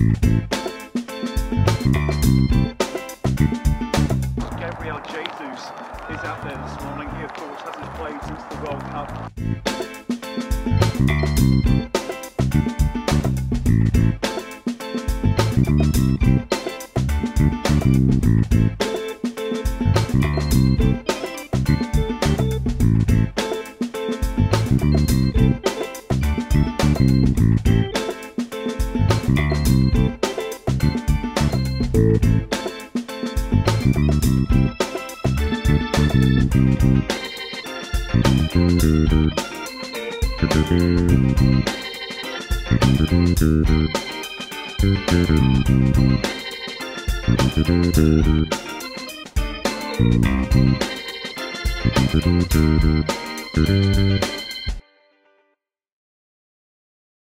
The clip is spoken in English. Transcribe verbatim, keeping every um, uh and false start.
Gabriel Jesus is out there this morning. He, of course, hasn't played since the World Cup. Thank you.